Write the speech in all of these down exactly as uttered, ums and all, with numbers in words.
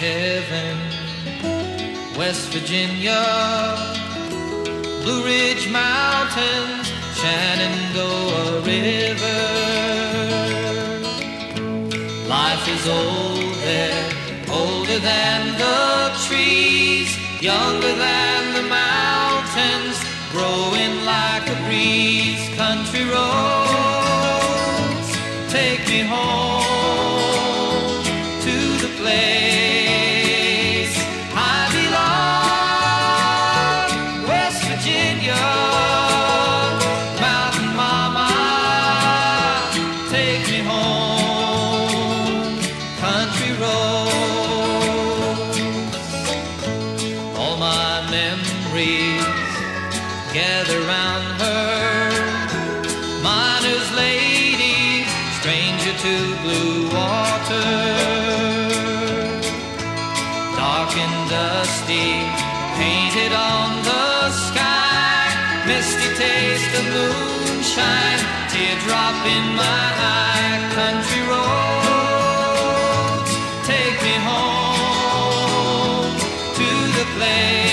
heaven. West Virginia, Blue Ridge Mountains, Shenandoah River. Life is old there, older than the trees, younger than the mountains, growing like a breeze. Country roads, take me home to the place I belong. West Virginia, Mountain Mama, take me home. Country roads, all my memories gather round her. Miner's lady, stranger to blue water. Dark and dusty, painted on the sky. Misty taste of moonshine, teardrop in my eye. Country roads, take me home to the place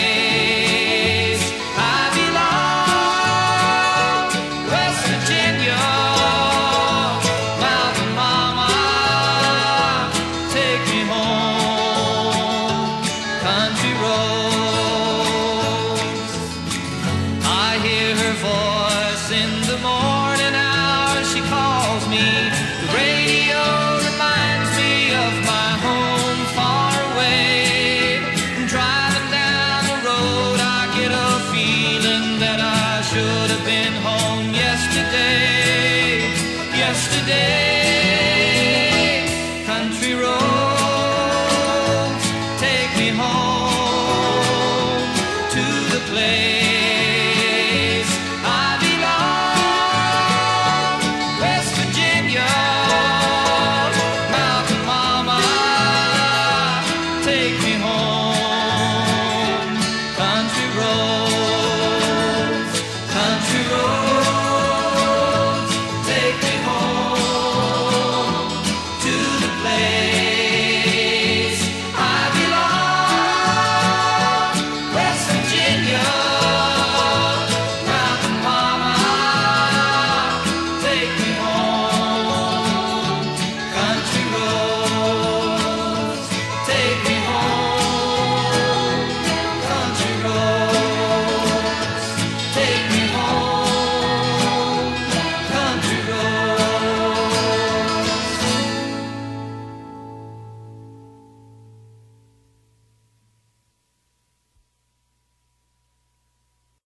in the morning hours. She calls me. The radio reminds me of my home far away. Driving down the road, I get a feeling that I should have been home yesterday. Yesterday.